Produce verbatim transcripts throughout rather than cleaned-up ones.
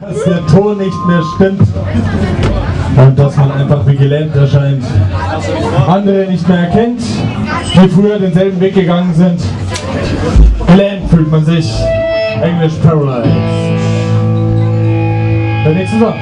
Dass der Ton nicht mehr stimmt und dass man einfach wie gelähmt erscheint. Andere nicht mehr erkennt, die früher denselben Weg gegangen sind. Gelähmt fühlt man sich. English Paralyzed. Der nächste Song.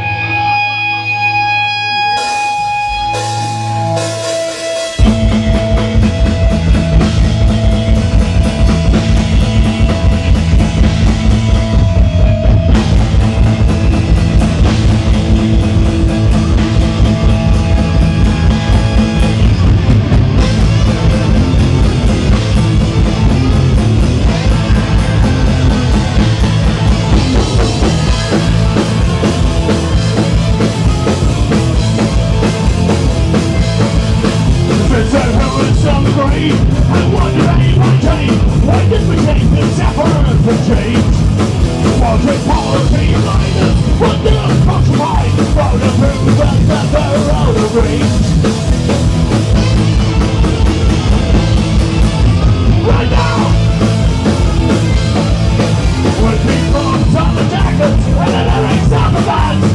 I wonder any one day, why did we take this effort for change? Was it policy minus? Was it unconscious? Road improvement that the road agrees. Right now, with people on the jackets and the lyrics on the band.